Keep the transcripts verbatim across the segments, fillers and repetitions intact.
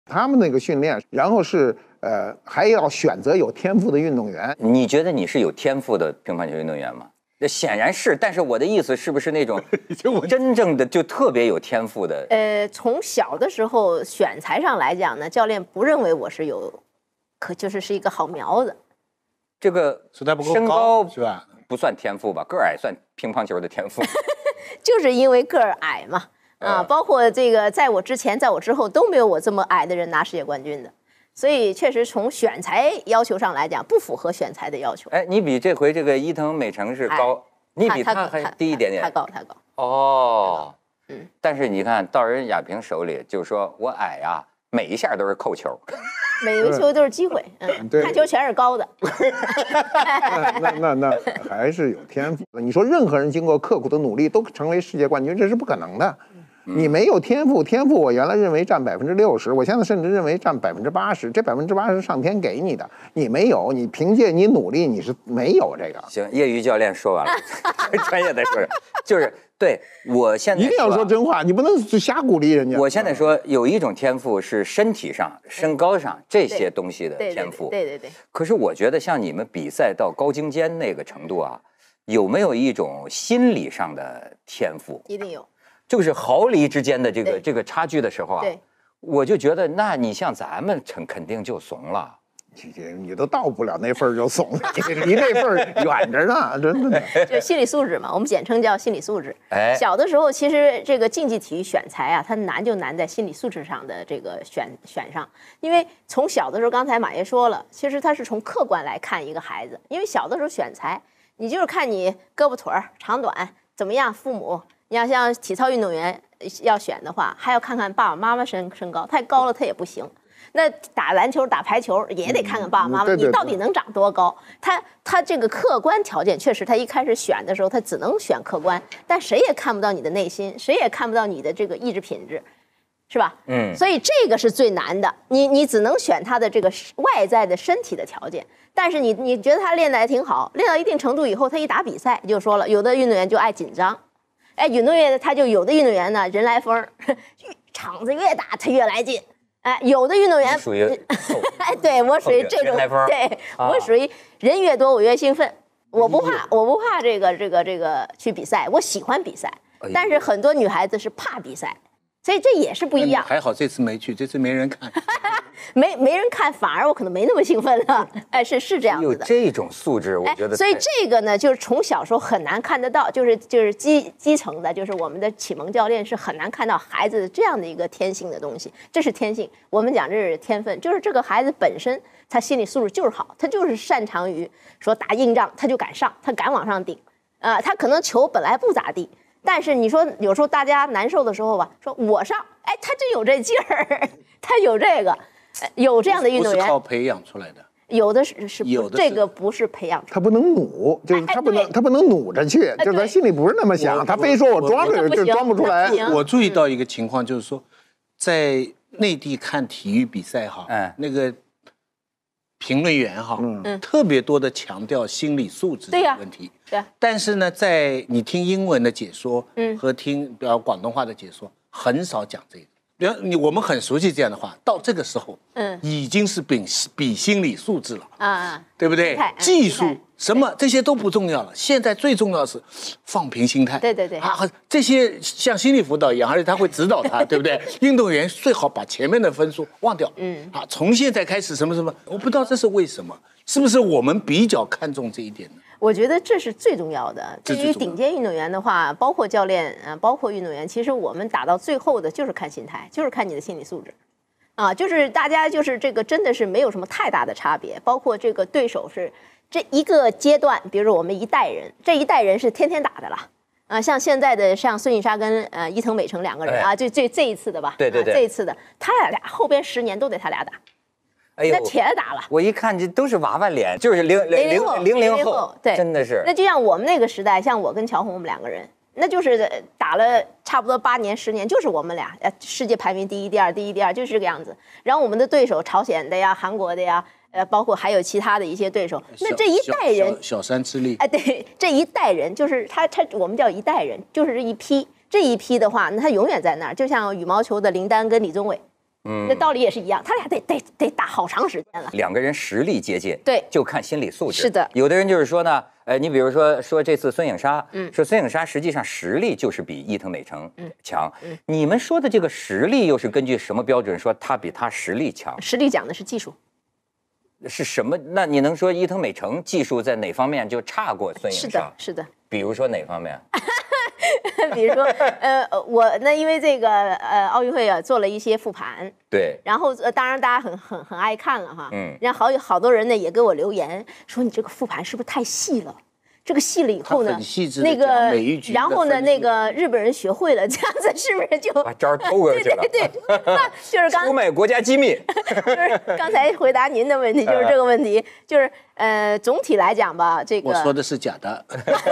他们那个训练，然后是呃还要选择有天赋的运动员。 你觉得你是有天赋的乒乓球运动员吗？显然是，但是我的意思是不是那种真正的就特别有天赋的？ 呃，从小的时候选材上来讲呢，教练不认为我是有，可就是是一个好苗子。 这个身高是吧？ 不算天赋吧？个儿矮算乒乓球的天赋？ 就是因为个儿矮嘛，啊，包括这个在我之前，在我之后都没有我这么矮的人拿世界冠军的。所以确实从选材要求上来讲，不符合选材的要求。 哎，你比这回这个伊藤美诚是高，哎、你比他还低一点点。 他高，他高。 哦， 嗯。 但是你看到人亚萍手里，就是说我矮呀、啊，每一下都是扣球， 每个球都是机会。嗯，看球全是高的。 那那那那还是有天赋。你说任何人经过刻苦的努力都成为世界冠军，这是不可能的。你没有天赋，天赋我原来认为占百分之六十，我现在甚至认为占百分之八十。这百分之八十上天给你的，你没有，你凭借你努力你是没有这个。 行，业余教练说完了，专业的说，就是对我现在一定要说真话，你不能瞎鼓励人家。 我现在说有一种天赋是身体上、身高上这些东西的天赋， 对对对。 可是我觉得像你们比赛到高精尖那个程度啊，有没有一种心理上的天赋？ 一定有。 就是毫厘之间的这个这个差距的时候啊，我就觉得，那你像咱们肯肯定就怂了， 你你都到不了那份儿就怂了，你离那份儿远着呢，真的。 就心理素质嘛，我们简称叫心理素质。哎，小的时候其实这个竞技体育选材啊，它难就难在心理素质上的这个选选上，因为从小的时候，刚才马爷说了，其实他是从客观来看一个孩子，因为小的时候选材，你就是看你胳膊腿儿长短怎么样，父母。你要像体操运动员要选的话，还要看看爸爸妈妈身身高，太高了他也不行。那打篮球、打排球也得看看爸爸妈妈，你到底能长多高？他他这个客观条件确实，他一开始选的时候他只能选客观，但谁也看不到你的内心，谁也看不到你的这个意志品质，是吧？嗯。所以这个是最难的，你你只能选他的这个外在的身体的条件。但是你你觉得他练得还挺好，练到一定程度以后，他一打比赛就说了，有的运动员就爱紧张。哎，运动员他就有的运动员呢，人来疯，场子越大他越来劲。哎，有的运动员属于， 哎，对我属于这种，对、啊、我属于人越多我越兴奋，我不怕，我不怕这个这个这个去比赛，我喜欢比赛。但是很多女孩子是怕比赛，所以这也是不一样。 还好这次没去，这次没人看。 没没人看，反而我可能没那么兴奋了。哎，是是这样子的。 有这种素质，我觉得。 所以这个呢，就是从小时候很难看得到，就是就是基基层的，就是我们的启蒙教练是很难看到孩子这样的一个天性的东西，这是天性。我们讲这是天分，就是这个孩子本身他心理素质就是好，他就是擅长于说打硬仗，他就敢上，他敢往上顶。啊、呃，他可能球本来不咋地。但是你说有时候大家难受的时候吧，说我上，哎，他真有这劲儿，他有这个，有这样的运动员， 不是靠培养出来的， 有的是是有的这个不是培养出来的， 他不能努，就是他不能、哎、他不能努着去，就他心里不是那么想，他非说我装着就装不出来。 我注意到一个情况，就是说，在内地看体育比赛哈，哎，那个评论员哈，嗯，特别多的强调心理素质的问题。对啊，但是呢，在你听英文的解说，嗯，和听比如广东话的解说，很少讲这个。比如你我们很熟悉这样的话，到这个时候，嗯，已经是比比心理素质了啊，对不对？技术什么这些都不重要了，现在最重要的是放平心态。 对对对， 啊，这些像心理辅导一样，而且他会指导他，对不对？运动员最好把前面的分数忘掉，嗯，啊，从现在开始什么什么，我不知道这是为什么，是不是我们比较看重这一点呢？ 我觉得这是最重要的。对于顶尖运动员的话，包括教练，呃，包括运动员，其实我们打到最后的就是看心态，就是看你的心理素质，啊，就是大家就是这个真的是没有什么太大的差别。包括这个对手是这一个阶段，比如说我们一代人，这一代人是天天打的了，啊，像现在的像孙颖莎跟呃伊藤美诚两个人啊，就这这一次的吧， 对对对， 这一次的，他俩俩后边十年都得他俩打。哎呦，那铁打了！ 我一看这都是娃娃脸，就是零零零零零后， 对， 真的是。 那就像我们那个时代，像我跟乔红我们两个人，那就是打了差不多八年十年，就是我们俩，呃，世界排名第一、第二、第一、第二，就是这个样子。然后我们的对手，朝鲜的呀、韩国的呀，呃，包括还有其他的一些对手，那这一代人， 小, 小, 小山之力， 哎，对，这一代人就是他他我们叫一代人，就是这一批，这一批的话，那他永远在那儿，就像羽毛球的林丹跟李宗伟。 嗯，那道理也是一样，他俩得得得打好长时间了。 两个人实力接近， 对， 就看心理素质。 是的， 有的人就是说呢，呃，你比如说说这次孙颖莎，嗯，说孙颖莎实际上实力就是比伊藤美诚强。嗯，你们说的这个实力又是根据什么标准说他比他实力强？ 实力讲的是技术。 是什么？那你能说伊藤美诚技术在哪方面就差过孙颖莎？ 是的，是的。 比如说哪方面？ 比如说，呃，我那因为这个呃奥运会啊做了一些复盘， 对， 然后呃当然大家很很很爱看了哈，嗯，然后好好多人呢也给我留言说你这个复盘是不是太细了？这个细了以后呢，那个然后呢那个日本人学会了，这样子是不是就把招偷过去了？ 对对对，就是刚出卖国家机密。 就是刚才回答您的问题，就是这个问题，就是呃总体来讲吧，这个我说的是假的。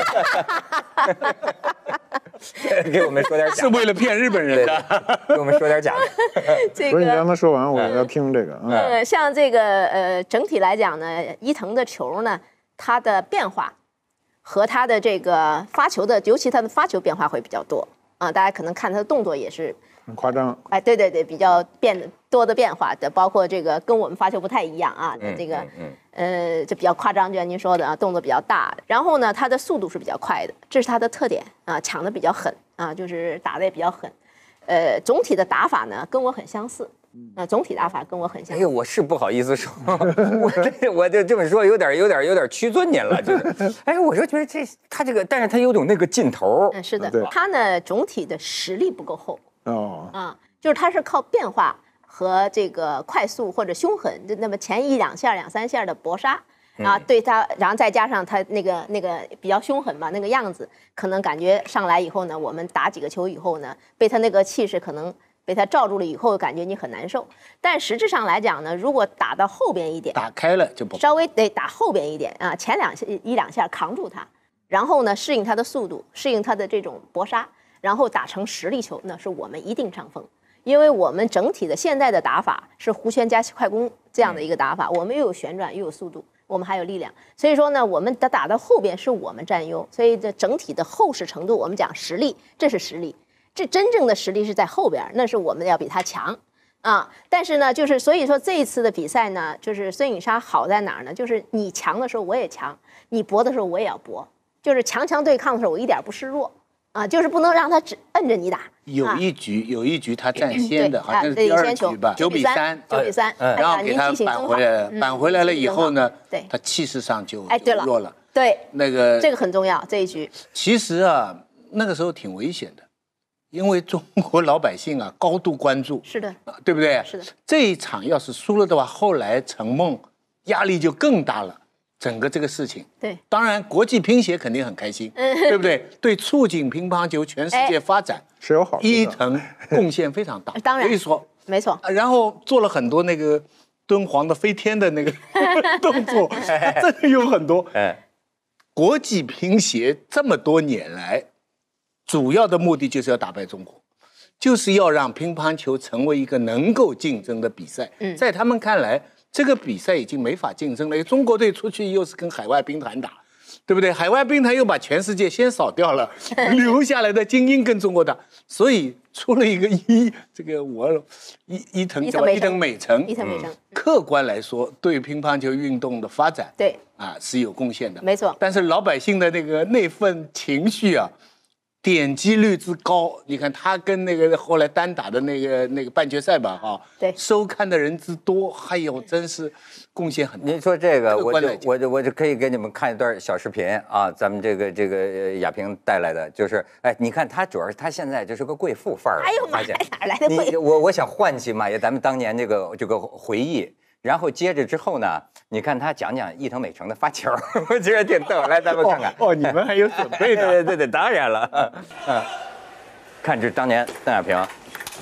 给我们说点假， 是为了骗日本人的。 给我们说点假的。 这个不是你让他说完，我要听这个。 呃，像这个呃，整体来讲呢，伊藤的球呢，它的变化和它的这个发球的，尤其它的发球变化会比较多啊。大家可能看他的动作也是很夸张。 哎，对对对，比较变多的变化的，包括这个跟我们发球不太一样啊。 嗯、 这个嗯呃，就比较夸张，就像您说的啊，动作比较大。然后呢，它的速度是比较快的，这是它的特点啊，抢的比较狠啊，就是打的也比较狠。呃，总体的打法呢跟我很相似。那、呃、总体打法跟我很像。 哎呦，我是不好意思说，我这我就这么说，有点有点有点屈尊您了，就是。哎，我说觉得这他这个，但是他有种那个劲头。 嗯，是的，他呢总体的实力不够厚。 哦。 啊，就是他是靠变化和这个快速或者凶狠，那么前一两下两三下的搏杀。啊，对他，然后再加上他那个那个比较凶狠嘛，那个样子，可能感觉上来以后呢，我们打几个球以后呢，被他那个气势可能被他罩住了以后，感觉你很难受。但实质上来讲呢，如果打到后边一点， 打开了就不稍微得打后边一点啊，前两下一两下扛住他，然后呢适应他的速度，适应他的这种搏杀，然后打成实力球，那是我们一定上风。因为我们整体的现在的打法是弧圈加快攻这样的一个打法，我们又有旋转又有速度。我们还有力量，所以说呢，我们的打到后边是我们占优，所以这整体的厚实程度，我们讲实力，这是实力，这真正的实力是在后边，那是我们要比他强啊。但是呢，就是所以说这一次的比赛呢，就是孙颖莎好在哪儿呢？就是你强的时候我也强，你搏的时候我也要搏，就是强强对抗的时候我一点不示弱啊，就是不能让他只摁着你打。 有一局，有一局他占先的，好像是第二局吧，九比三， 九比三， 然后给他扳回来了，扳回来了以后呢，对，他气势上就哎对了弱了， 对， 那个这个很重要，这一局。 其实啊，那个时候挺危险的，因为中国老百姓啊高度关注， 是的， 对不对？ 是的， 这一场要是输了的话，后来陈梦压力就更大了。整个这个事情， 对， 当然国际乒协肯定很开心，嗯、对不对？对促进乒乓球全世界发展、 哎、是有好处的。 伊藤贡献非常大， 当然可以说没错。 然后做了很多那个敦煌的飞天的那个动作，真的有很多。哎，国际乒协这么多年来，主要的目的就是要打败中国，就是要让乒乓球成为一个能够竞争的比赛。嗯，在他们看来。这个比赛已经没法竞争了，中国队出去又是跟海外兵团打，对不对？海外兵团又把全世界先扫掉了，留下来的精英跟中国打，所以出了一个伊这个我伊伊藤叫伊藤美诚， 伊藤美诚。 客观来说，对乒乓球运动的发展， 对啊是有贡献的， 没错。 但是老百姓的那个那份情绪啊。点击率之高，你看他跟那个后来单打的那个那个半决赛吧，哈， 对， 收看的人之多，还有真是贡献很大。 您说这个，我就我就我就可以给你们看一段小视频啊，咱们这个这个亚萍带来的，就是哎，你看他主要是他现在就是个贵妇范儿， 哎呦妈呀，哪来的贵？ 我我想唤起马爷咱们当年这个这个回忆。然后接着之后呢，你看他讲讲伊藤美诚的发球，我觉得挺逗。来，咱们看看。 哦，哦你们还有准备的？ 对对对，当然了。嗯，看这当年邓亚萍。 二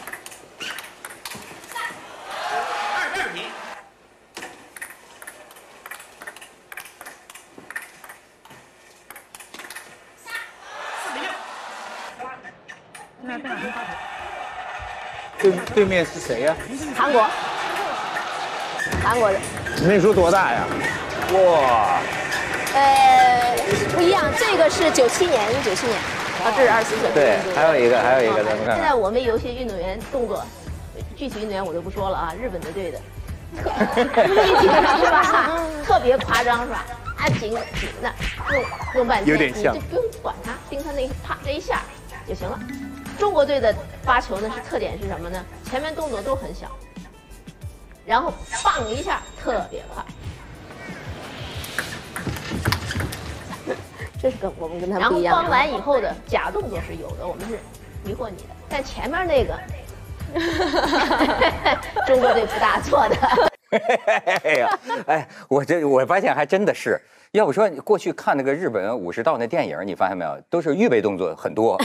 十题。四比六。 对对面是谁呀？ 韩国。韩国的， 你那时候多大呀？ 哇， 呃，不一样，这个是九七年，一九九七年，啊，这是二十四岁。 对，还有一个，还有一个，咱们看。 现在我们有些运动员动作具体运动员我就不说了啊，日本的队的，具体是吧？特别夸张是吧？啊，紧紧的，弄弄半天， 有点像， 你就不用管它，盯它那啪这一下就行了。中国队的发球呢是特点是什么呢？前面动作都很小，然后棒一下特别快。这是跟我们跟他们不一样。然后帮完以后的假动作是有的，我们是迷惑你的，但前面那个，中国队不大做的。 哎呀，哎，我这我发现还真的是，要不说你过去看那个日本武士道那电影，你发现没有，都是预备动作很多。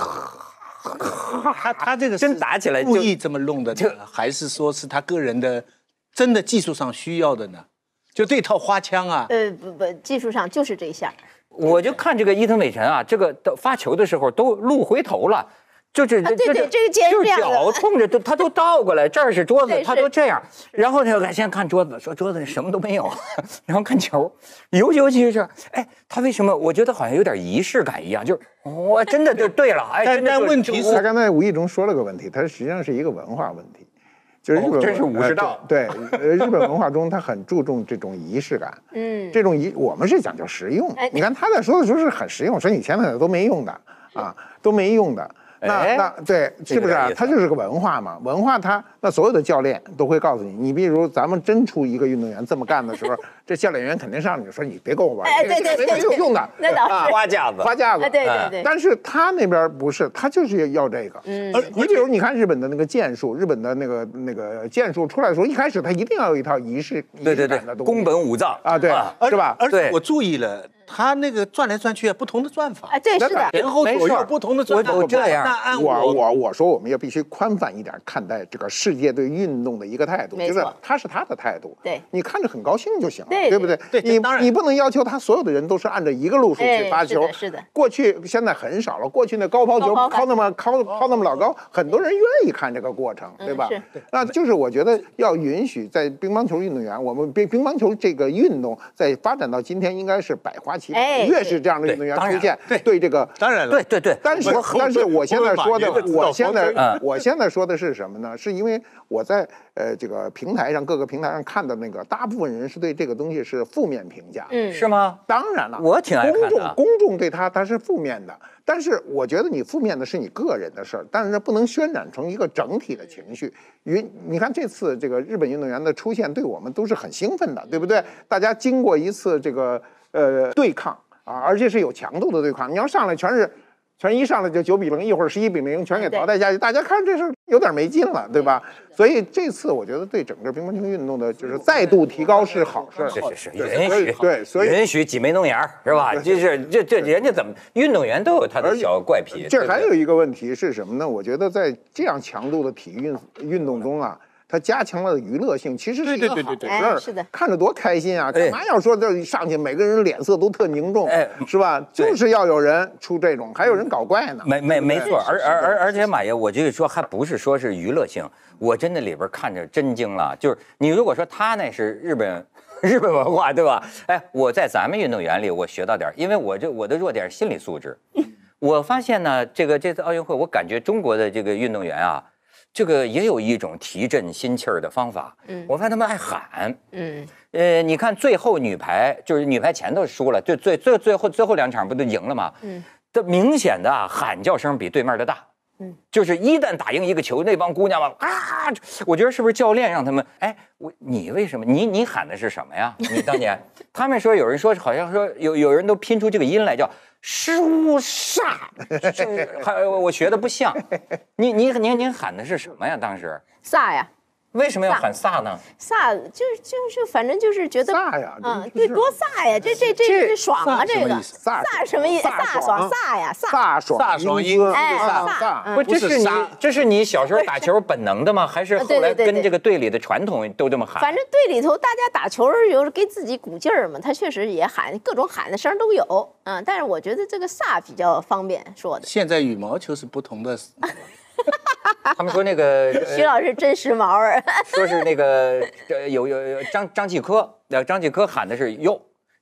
他他这个真打起来故意这么弄的，还是说是他个人的真的技术上需要的呢？就这套花枪啊？ 呃不不，技术上就是这一下。 我就看这个伊藤美诚啊，这个发球的时候都路回头了，就是啊、对对，这个肩就是脚冲着，他都倒过来，这儿是桌子，他都这样。然后呢，先看桌子，说桌子什么都没有，然后看球，尤尤其是，哎，他为什么？我觉得好像有点仪式感一样，就是我真的就对了，哎， 但但问题是， 他刚才无意中说了个问题，它实际上是一个文化问题。就是日本， 这是武士道。 对，呃，日本文化中，他很注重这种仪式感。嗯，这种仪，我们是讲究实用。你看他在说的时候是很实用，说你前面都没用的啊，都没用的。那那对，是不是啊？它就是个文化嘛，文化它那所有的教练都会告诉你，你比如咱们真出一个运动员这么干的时候，这教练员肯定上去说你别跟我玩， 哎，对对对， 没有用的， 那倒是花架子， 花架子， 对对对。 但是他那边不是，他就是要这个。嗯，你比如你看日本的那个剑术，日本的那个那个剑术出来的时候，一开始他一定要有一套仪式对对对宫本武藏啊，对，是吧？ 而且我注意了。他那个转来转去不同的转法， 哎，对，是的， 前后左右不同的转法。 我这样， 那按我我我说，我们也必须宽泛一点看待这个世界对运动的一个态度，就是他是他的态度， 对， 你看着很高兴就行了， 对不对？ 对， 你你不能要求他所有的人都是按照一个路数去发球， 是的。 过去现在很少了，过去那高抛球抛那么高抛那么老高，很多人愿意看这个过程，对吧？那就是我觉得要允许在乒乓球运动员，我们乒乒乓球这个运动在发展到今天，应该是百花齐放，越是这样的运动员出现， 对对这个当然了， 对对对。 但是但是我现在说的，我现在我现在说的是什么呢？是因为我在呃这个平台上各个平台上看的那个，大部分人是对这个东西是负面评价， 嗯，是吗？ 当然了， 我挺爱看的。 公众公众对他他是负面的，但是我觉得你负面的是你个人的事儿，但是不能渲染成一个整体的情绪。云，你看这次这个日本运动员的出现，对我们都是很兴奋的，对不对？大家经过一次这个呃对抗。啊，而且是有强度的对抗。你要上来全是，全一上来就九比零，一会儿十一比零，全给淘汰下去，大家看这事有点没劲了，对吧？所以这次我觉得对整个乒乓球运动的就是再度提高是好事。 是是是，允许对，所以允许挤眉弄眼是吧？就是这这人家怎么运动员都有他的小怪癖。 这还有一个问题是什么呢？我觉得在这样强度的体育运运动中啊。它加强了娱乐性，其实是一个好事儿， 是的， 看着多开心啊！干嘛要说这一上去每个人脸色都特凝重，是吧？就是要有人出这种，还有人搞怪呢。 没没没错，而而而而且马爷，我就是说，还不是说是娱乐性，我真的里边看着真惊了。就是你如果说他那是日本日本文化，对吧？哎，我在咱们运动员里我学到点，因为我这我的弱点是心理素质。我发现呢，这个这次奥运会，我感觉中国的这个运动员啊。这个也有一种提振心气儿的方法，嗯，我发现他们爱喊，嗯，呃，你看最后女排就是女排前头输了，最最最最后最后两场不都赢了吗？嗯，这明显的啊喊叫声比对面的大，嗯，就是一旦打赢一个球，那帮姑娘们啊，我觉得是不是教练让他们，哎，我你为什么你你喊的是什么呀？你当年他们说有人说好像说有有人都拼出这个音来叫。输煞，还我学的不像，你你你你喊的是什么呀？当时煞呀， 为什么要喊飒呢？ 飒就是就是反正就是觉得飒呀， 嗯，对，多飒呀，这这这这爽啊，这个飒什么意思？飒爽飒呀， 飒爽飒爽英姿， 哎， 飒不，这是你这是你小时候打球本能的吗？还是后来跟这个队里的传统都这么喊？ 反正队里头大家打球有给自己鼓劲儿嘛，他确实也喊各种喊的声都有，嗯，但是我觉得这个飒比较方便说的。 现在羽毛球是不同的。 他们说那个徐老师真时髦儿， 说是那个呃有有有张张继科，呃张继科喊的是哟，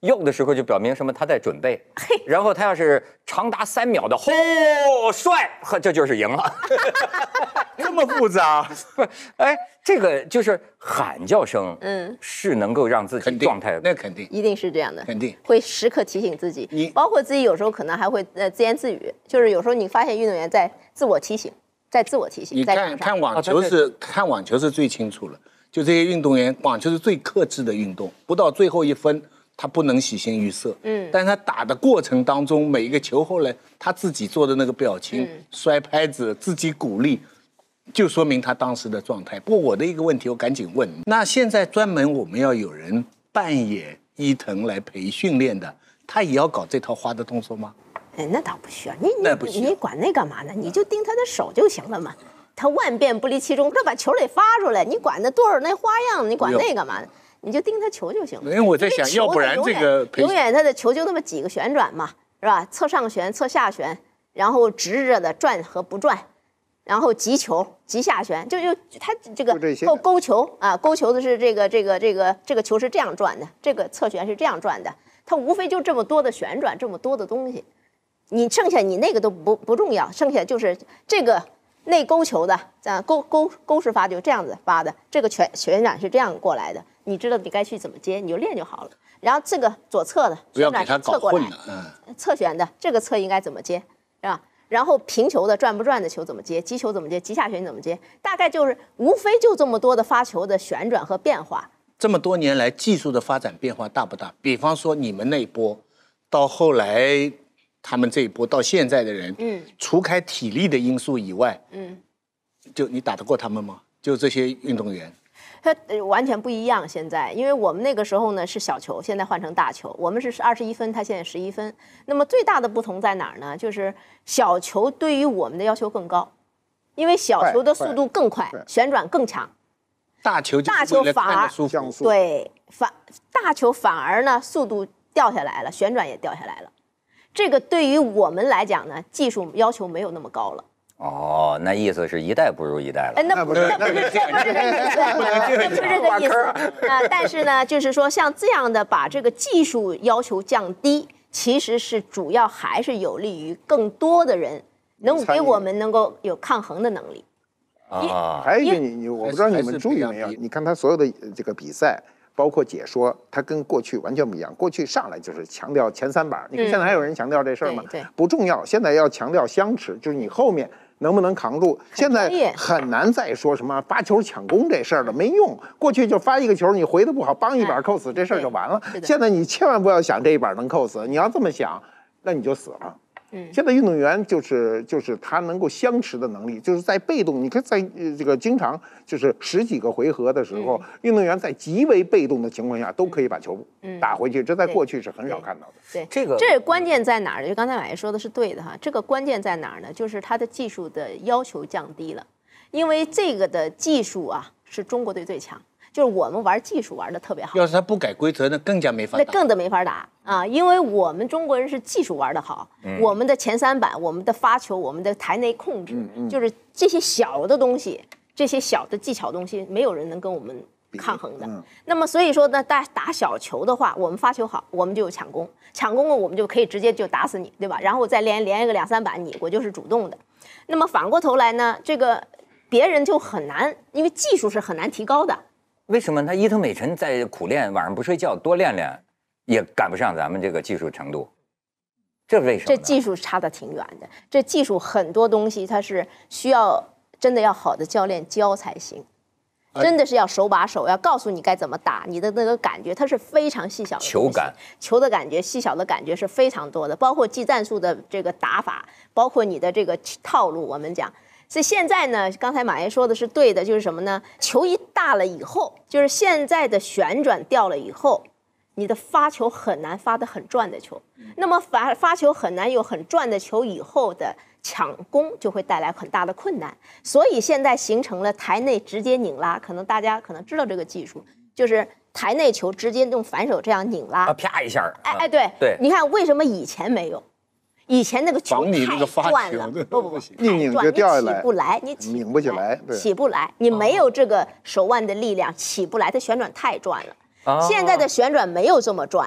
右的时候就表明什么他在准备，然后他要是长达三秒的吼帅，呵，这就是赢了。 这么复杂？ 不是，哎，这个就是喊叫声，嗯，是能够让自己状态， 那肯定， 一定是这样的， 肯定会时刻提醒自己。 你包括自己有时候可能还会呃自言自语，就是有时候你发现运动员在自我提醒，在自我提醒。 你看看网球是看网球是最清楚了，就这些运动员，网球是最克制的运动，不到最后一分。他不能喜形于色，嗯，但是他打的过程当中，每一个球后来他自己做的那个表情、嗯、摔拍子、自己鼓励，就说明他当时的状态。不过我的一个问题，我赶紧问，那现在专门我们要有人扮演伊藤来陪训练的，他也要搞这套花的动作吗？ 哎，那倒不需要，你你你管那干嘛呢？你就盯他的手就行了嘛。他万变不离其宗，他把球给发出来，你管那多少那花样，你管那干嘛呢？你就盯他球就行了。 因为我在想，要不然这个永远他的球就那么几个旋转嘛，是吧？侧上旋、侧下旋，然后直着的转和不转，然后急球、急下旋，就就他这个勾勾球啊，勾球的是这个这个这个这个球是这样转的，这个侧旋是这样转的，它无非就这么多的旋转，这么多的东西，你剩下你那个都不不重要，剩下就是这个。内勾球的，这样勾勾勾式发就这样子发的，这个旋旋转是这样过来的，你知道你该去怎么接，你就练就好了。然后这个左侧的旋转是侧过来，嗯，侧旋的这个侧应该怎么接，是吧？然后平球的转不转的球怎么接，急球怎么接，急下旋怎么接，大概就是无非就这么多的发球的旋转和变化。 这么多年来技术的发展变化大不大？比方说你们那一波，到后来。他们这一波到现在的人，嗯，除开体力的因素以外，嗯，就你打得过他们吗？就这些运动员， 他完全不一样。现在，因为我们那个时候呢是小球，现在换成大球，我们是二十一分，他现在十一分。那么最大的不同在哪儿呢？就是小球对于我们的要求更高，因为小球的速度更快，旋转更强。 大球大球反而对反大球反而呢速度掉下来了，旋转也掉下来了。这个对于我们来讲呢，技术要求没有那么高了。 哦，那意思是一代不如一代了。 哎，那不是，那不是，那不是这个意思，那不是这个意思啊。但是呢，就是说像这样的把这个技术要求降低，其实是主要还是有利于更多的人能给我们能够有抗衡的能力。 啊，还有一个你你，我不知道你们注意没有？你看他所有的这个比赛。包括解说，它跟过去完全不一样。过去上来就是强调前三板，你看现在还有人强调这事儿吗？ 对， 不重要。现在要强调相持，就是你后面能不能扛住。现在很难再说什么发球抢攻这事儿了，没用。过去就发一个球，你回的不好，帮一板扣死，这事儿就完了。现在你千万不要想这一板能扣死，你要这么想，那你就死了。嗯，现在运动员就是就是他能够相持的能力，就是在被动，你看在这个经常就是十几个回合的时候，嗯、运动员在极为被动的情况下都可以把球打回去，嗯、这在过去是很少看到的。 对，对这个这关键在哪儿？就刚才马爷说的是对的哈，这个关键在哪儿呢？就是他的技术的要求降低了，因为这个的技术啊是中国队最强。就是我们玩技术玩的特别好， 要是他不改规则，那更加没法打， 那更的没法打啊！因为我们中国人是技术玩的好，嗯、我们的前三板、我们的发球、我们的台内控制，嗯嗯、就是这些小的东西，这些小的技巧东西，没有人能跟我们抗衡的。嗯、那么所以说呢，打打小球的话，我们发球好，我们就有抢攻，抢攻了我们就可以直接就打死你，对吧？然后再连连一个两三板，你我就是主动的。那么反过头来呢，这个别人就很难，因为技术是很难提高的。 为什么他伊藤美诚在苦练，晚上不睡觉，多练练，也赶不上咱们这个技术程度？这为什么？ 这技术差得挺远的。这技术很多东西，它是需要真的要好的教练教才行，真的是要手把手，要告诉你该怎么打，你的那个感觉，它是非常细小的球感， 球的感觉，细小的感觉是非常多的，包括技战术的这个打法，包括你的这个套路，我们讲。所以现在呢，刚才马爷说的是对的，就是什么呢？球一大了以后，就是现在的旋转掉了以后，你的发球很难发得很转的球。那么发发球很难有很转的球以后的抢攻就会带来很大的困难。所以现在形成了台内直接拧拉，可能大家可能知道这个技术，就是台内球直接用反手这样拧拉， 啊，啪一下， 哎哎，对对， 你看为什么以前没有？以前那个球太转了，不不不， 一拧就掉下来， 起不来，你拧不起来， 起不来，你没有这个手腕的力量，起不来，它旋转太转了。现在的旋转没有这么转，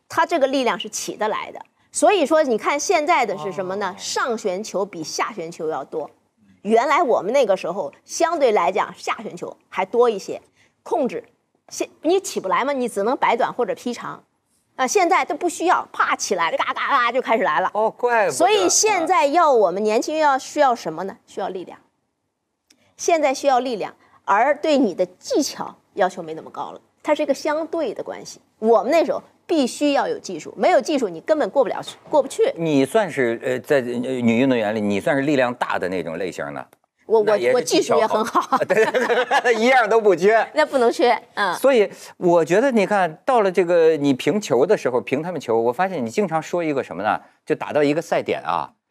它这个力量是起得来的。所以说，你看现在的是什么呢？上旋球比下旋球要多。原来我们那个时候相对来讲下旋球还多一些，控制，现你起不来嘛，你只能摆短或者劈长。啊，现在都不需要，啪起来了，嘎嘎嘎就开始来了。 哦，怪不得。 所以现在要我们年轻人要需要什么呢？需要力量。现在需要力量，而对你的技巧要求没那么高了，它是一个相对的关系。我们那时候必须要有技术，没有技术你根本过不了去，过不去。 你算是呃，在女运动员里，你算是力量大的那种类型的。 我我我技术也很好， 对对对，一样都不缺， 那不能缺，嗯。 所以我觉得，你看到了这个你评球的时候，评他们球，我发现你经常说一个什么呢？就打到一个赛点啊，